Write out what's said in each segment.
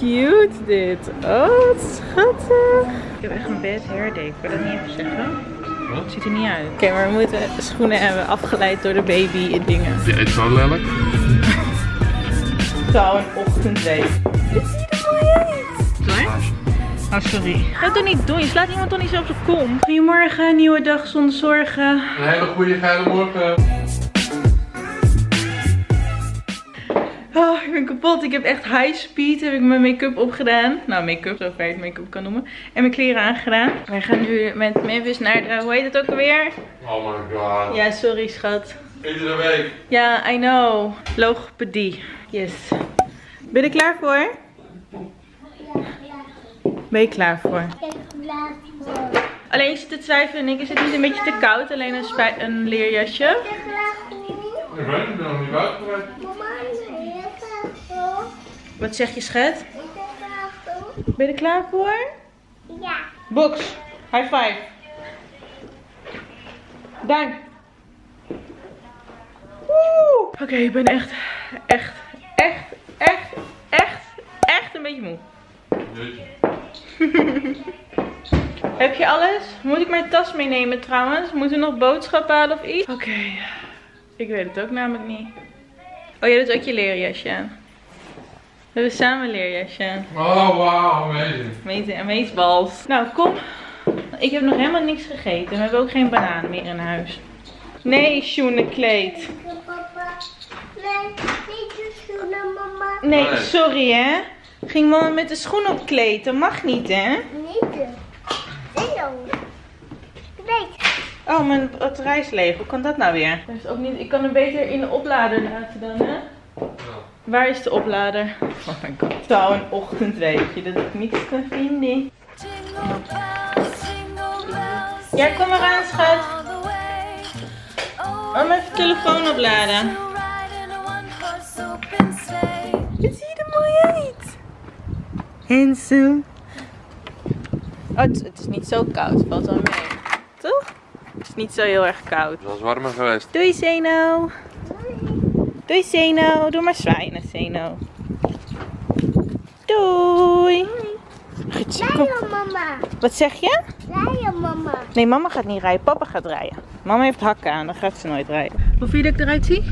cute dit. Oh, wat schattig. Ik heb echt een bad hair day. Ik wil dat niet even zeggen. Het ziet er niet uit. Oké, maar we moeten schoenen hebben afgeleid door de baby en dingen. Je eet zo lelijk. Zo, een ochtendweek. Dit ziet er mooi uit. Sorry? Oh, sorry. Ga het toch niet doen? Je slaat iemand toch niet zo op zijn kom. Goedemorgen, nieuwe dag zonder zorgen. Een hele goede geile morgen. Oh, ik ben kapot. Ik heb echt high speed. Heb ik mijn make-up opgedaan. Nou, make-up, zover je het make-up kan noemen. En mijn kleren aangedaan. Wij gaan nu met Memphis naar de, hoe heet het ook alweer? Oh my god. Ja, sorry schat. Iedere week. Ja, I know. Logopedie. Yes. Ben je er klaar voor? Ja, klaar. Ben je klaar voor? Ik ben klaar voor. Alleen je zit te twijfelen, Nick. Is het niet een beetje te koud? Alleen een leerjasje? Ik ben klaar voor. Ik weet het, ik ben nog niet buiten geweest. Mama, ik ben heel klaar voor. Wat zeg je, schat? Ik ben klaar voor. Ben je er klaar voor? Ja. Box. High five. Dank. Woe. Oké, ik ben echt een beetje moe. Jeetje. Heb je alles? Moet ik mijn tas meenemen trouwens? Moeten we nog boodschappen halen of iets? Oké. Ik weet het ook namelijk niet. Oh, jij doet ook je leerjasje aan. We hebben samen een leerjasje aan. Oh wow, amazing. Ameesbals. Nou, kom. Ik heb nog helemaal niks gegeten. We hebben ook geen banaan meer in huis. Nee, schoenenkleed. Papa. Nee, niet de schoenen, mama. Nee, Nee. sorry hè. Ging mama met de schoen op kleed. Dat mag niet hè. Niet de. Hallo. Weet. Oh, mijn batterij is leeg. Hoe kan dat nou weer? Dat is ook niet... Ik kan hem beter in de oplader laten dan hè. Waar is de oplader? Oh my god. Zo, een ochtendweekje dat ik niks kan vinden. Ja, kom maar aan, schat. Laat me even de telefoon opladen. Het ziet er mooi uit. Handsome. Oh, het is niet zo koud. Valt wel mee. Toch? Het is niet zo heel erg koud. Het was warmer geweest. Doei, Zeno. Doei, Zeno. Doe maar zwaaien naar Zeno. Doei. Goed zo, kom. Rijden, mama. Wat zeg je? Rijden, mama. Nee, mama gaat niet rijden. Papa gaat rijden. Mama heeft hakken aan. Dan gaat ze nooit rijden. Hoe vind je dat ik eruit zie?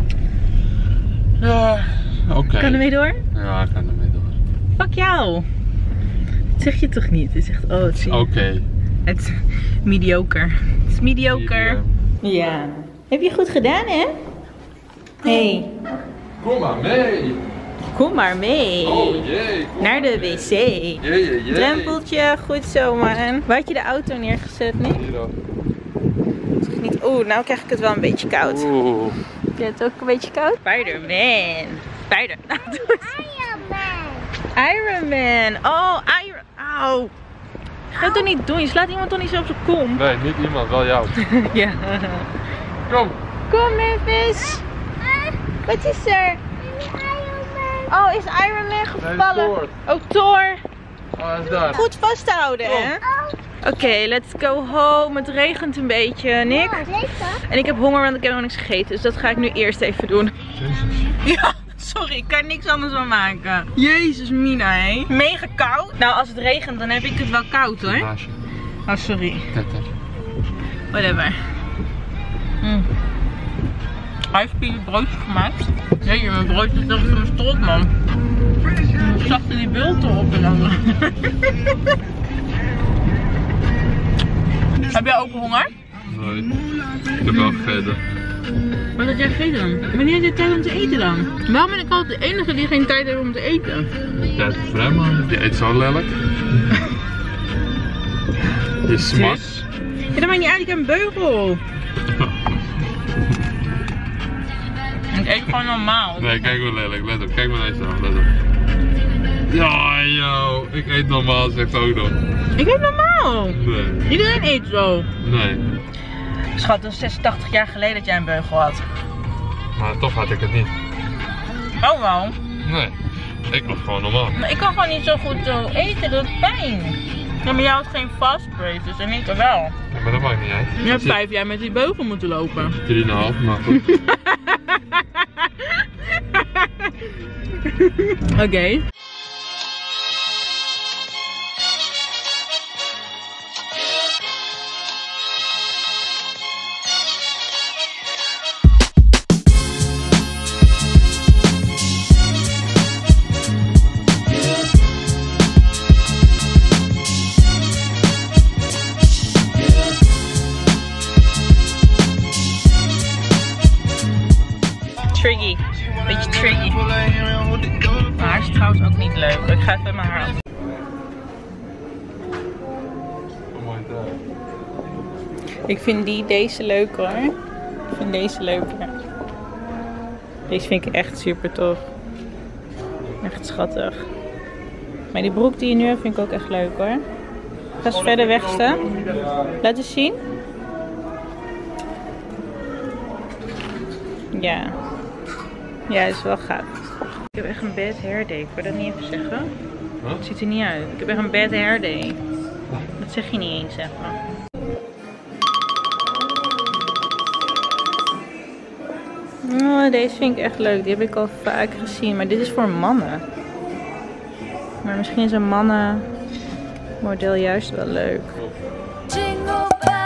Ja, oké. Kan ermee door? Ja, ik kan ermee door. Fuck jou. Dat zeg je toch niet? Je zegt, oh, het is Oké. Het is mediocre. Het is mediocre. Ja. Heb je goed gedaan, hè? Hey, Kom maar mee. kom maar mee. Oh jee. Naar de wc. Jee. Drempeltje, goed zo man. Waar had je de auto neergezet, Nick? Hier ook. Niet. Oeh, nou krijg ik het wel een beetje koud. Oeh. Heb je het ook een beetje koud? Spider-Man. Spider. Nou, doe eens. Iron Man. Oh, Iron. Auw. Ga het toch niet doen? Je slaat iemand toch niet zo op zijn kom? Nee, niet iemand, wel jou. Ja. Kom. Kom, Memphis. Wat is er? Oh, is Iron Man gevallen? Thor. Oh, Thor. Oh, hij is daar. Goed vasthouden, hè? Oké, let's go home. Het regent een beetje, Nick. En ik heb honger, want ik heb nog niks gegeten. Dus dat ga ik nu eerst even doen. Jezus. Ja, sorry, ik kan niks anders van maken. Jezus, Mina, hé. Mega koud. Nou, als het regent, dan heb ik het wel koud, hoor. Haasje. Oh, sorry. Tetter. Whatever. Hij heeft hier broodje gemaakt. Jeetje, mijn broodje is toch zo'n strot, man. Ik zag er die beeld erop en dan. Heb jij ook honger? Nee. Ik heb wel gegeten. Wat had jij gegeten dan? Wanneer heb je tijd om te eten dan? Waarom ben ik altijd de enige die geen tijd heeft om te eten? Tijd is vrij, man. Je eet zo lelijk. Je smak. Ja, dat maakt niet uit, ik heb een beugel. Ik eet gewoon normaal. Nee, kijk wel lelijk. Let op. Kijk maar deze aan. Let op. Ja, yo. Ik eet normaal, zegt ook nog. Ik eet normaal. Nee. Iedereen eet zo. Nee. Schat, dat is 86 jaar geleden dat jij een beugel had. Maar toch had ik het niet. Oh wel. Nee. Ik was gewoon normaal. Maar ik kan gewoon niet zo goed zo eten, dat doet pijn. Ja, maar jij had geen fast braces en ik wel. Ja, maar dat maakt niet uit. Je hebt 5 jaar met die beugel moeten lopen. 3,5, maar goed. Oké. Triggy. Beetje triggy. Maar haar is trouwens ook niet leuk. Ik ga even mijn haar af. Ik vind deze leuk hoor. Ik vind deze leuker. Deze vind ik echt super tof. Echt schattig. Maar die broek die je nu hebt vind ik ook echt leuk hoor. Ga eens verder weg staan. Laat eens zien. Ja. Ja, dat is wel gaaf. Ik heb echt een bad hair day. Ik wil dat niet even zeggen. Huh? Het ziet er niet uit. Ik heb echt een bad hair day. Dat zeg je niet eens, zeg maar. Oh, deze vind ik echt leuk. Die heb ik al vaak gezien. Maar dit is voor mannen. Maar misschien is een mannenmodel juist wel leuk. Jingle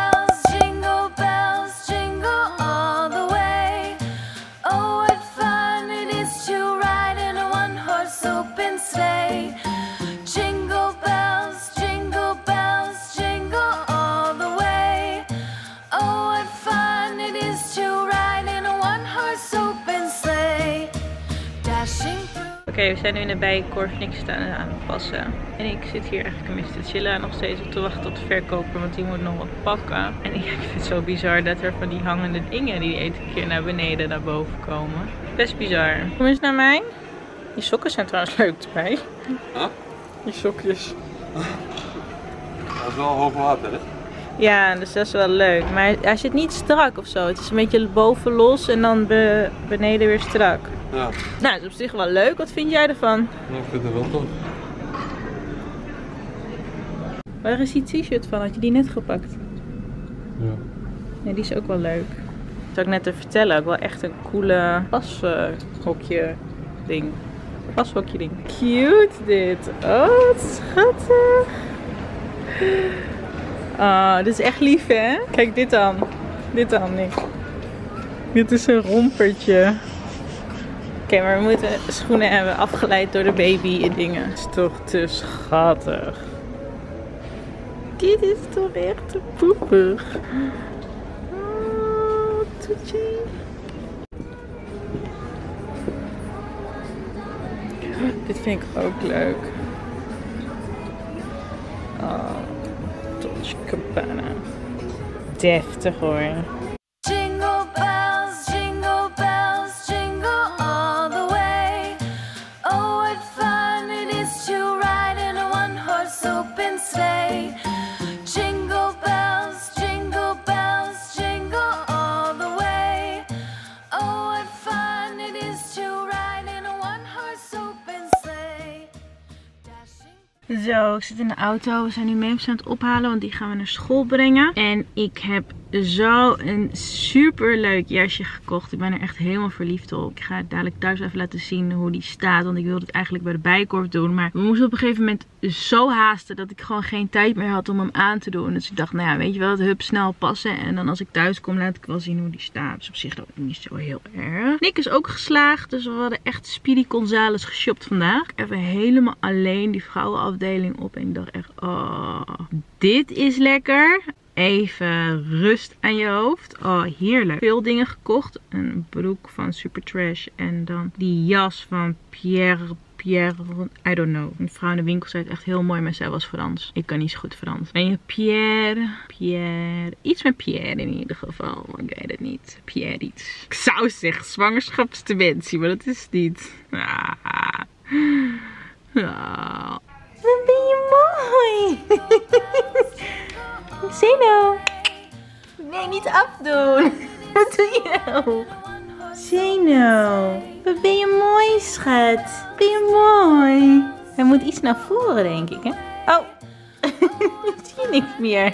bells, jingle all the way. Oh, what fun it is to ride in a one-horse open sleigh. Jingle bells, jingle all the way. Oh, what fun it is to ride in a one-horse open sleigh. Dashing through. Oké, we zijn nu in de Bijenkorf niks staan aan het passen. En ik zit hier eigenlijk een beetje te chillen en nog steeds op te wachten op de verkoper, want die moet nog wat pakken. En ik vind het zo bizar dat er van die hangende dingen die een keer naar beneden naar boven komen. Best bizar. Kom eens naar mij. Die sokken zijn trouwens leuk erbij. Huh? Die sokjes. Dat is wel hoog water hè? Ja, dus dat is wel leuk. Maar hij zit niet strak of zo. Het is een beetje boven los en dan beneden weer strak. Ja. Nou, dat is op zich wel leuk. Wat vind jij ervan? Nou, ik vind het wel tof. Waar is die t-shirt van? Had je die net gepakt? Ja. Nee, die is ook wel leuk. Zou ik net te vertellen, ook wel echt een coole pashokje ding. Pashokje ding. Cute dit. Oh, wat schattig. Oh, dit is echt lief hè? Kijk dit dan. Dit dan, Nick. Dit is een rompertje. Oké, maar we moeten schoenen hebben afgeleid door de baby en dingen. Dat is toch te schattig. Dit is toch echt te poepig. Oh, toetje. Dit vind ik ook leuk. Oh, Dolce Gabbana. Deftig hoor. Jingle bells, jingle all the way. Oh, what fun it is to ride in a one-horse open sleigh. Jingle bells, jingle all the way. Oh, what fun it is to ride in a one-horse open sleigh. Dashing. Zo, ik zit in de auto. We zijn nu Memphis aan het ophalen, want die gaan we naar school brengen. En ik heb zo een super leuk jasje gekocht. Ik ben er echt helemaal verliefd op. Ik ga het dadelijk thuis even laten zien hoe die staat. Want ik wilde het eigenlijk bij de Bijenkorf doen. Maar we moesten op een gegeven moment zo haasten dat ik gewoon geen tijd meer had om hem aan te doen. Dus ik dacht, nou ja, weet je wel, het hup snel passen. En dan als ik thuis kom, laat ik wel zien hoe die staat. Dus op zich dat niet zo heel erg. Nick is ook geslaagd. Dus we hadden echt Speedy Gonzales geshopt vandaag. Even helemaal alleen die vrouwenafdeling op. En ik dacht echt, oh, dit is lekker. Even rust aan je hoofd. Oh, heerlijk. Veel dingen gekocht. Een broek van Super Trash. En dan die jas van Pierre, I don't know. Een vrouw in de winkel zei het echt heel mooi, maar zij was Frans. Ik kan niet zo goed Frans. En je Pierre. Iets met Pierre in ieder geval. Ik weet het niet. Pierre iets. Ik zou zeggen zwangerschapsdementie, maar dat is het niet. Ah. Ah. Wat ben je mooi. Zeno. Nee, niet afdoen. Wat doe je nou? Zeno. Wat ben je mooi, schat. Ben je mooi. Hij moet iets naar voren, denk ik, hè? Oh. Ik zie niks meer.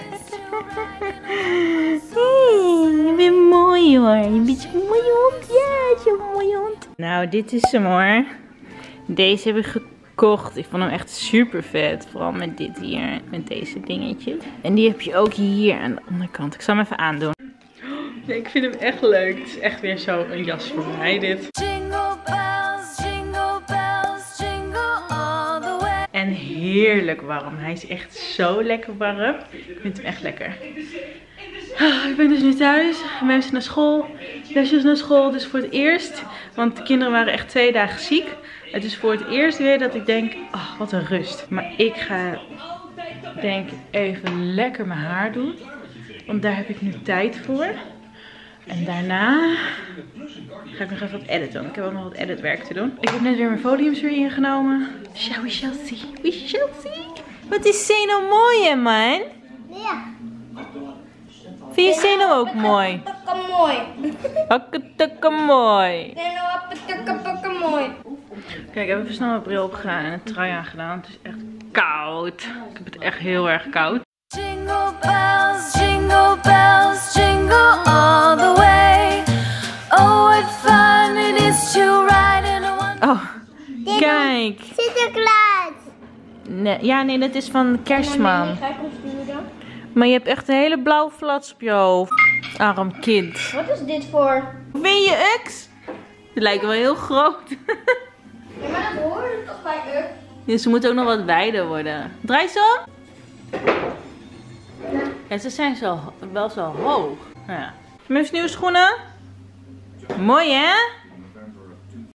Hey, je bent mooi, hoor. Je bent zo'n mooie hond. Ja, zo'n mooie hond. Nou, dit is hem, hoor. Deze heb ik gekocht. Ik vond hem echt super vet. Vooral met dit hier. Met deze dingetjes. En die heb je ook hier aan de onderkant. Ik zal hem even aandoen. Nee, ik vind hem echt leuk. Het is echt weer zo een jas voor mij, dit. Jingle bells, jingle all the way. En heerlijk warm. Hij is echt zo lekker warm. Ik vind hem echt lekker. Ik ben dus nu thuis. Mensen naar school. lesjes naar school. Het is voor het eerst, want de kinderen waren echt 2 dagen ziek. Het is voor het eerst weer dat ik denk, oh, wat een rust. Maar ik ga, denk even lekker mijn haar doen. Want daar heb ik nu tijd voor. En daarna ga ik nog even wat editen. Want ik heb ook nog wat editwerk te doen. Ik heb net weer mijn foliums weer ingenomen. We shall see. We shall see. Wat is Zeno mooi, hè, man? Ja. Vind je Zeno ook mooi? Mooi. Hakketukke mooi. Mooi. Kijk, ik heb even snel mijn bril opgedaan en een trui aangedaan. Het is echt koud. Ik heb het echt heel erg koud. Jingle bells, jingle all the way. Oh, what fun it is to ride in a one. Oh, kijk. Sinterklaas. Nee, dat is van Kerstman. Ga ik hem sturen? Maar je hebt echt een hele blauwe flats op je hoofd. Arm kind. Wat is dit voor? Vind je Ux? Het lijkt wel heel groot. Ja, maar dat hoort toch bij Ux? Dus ze moeten ook nog wat wijder worden. Draai ze om. Ja, ze zijn wel zo hoog. Nou ja. Mufs nieuwe schoenen. Mooi, hè?